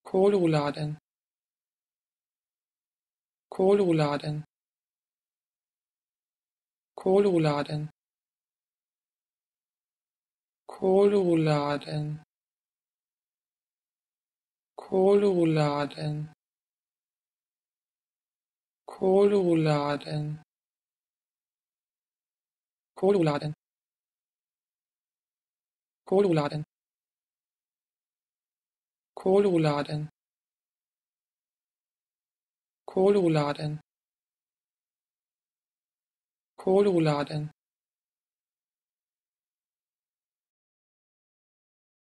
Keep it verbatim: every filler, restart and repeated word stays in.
koolraden, koolraden, koolraden, koolraden, koolraden, koolraden, koolraden, koolraden, koolraden, koolraden, koolraden,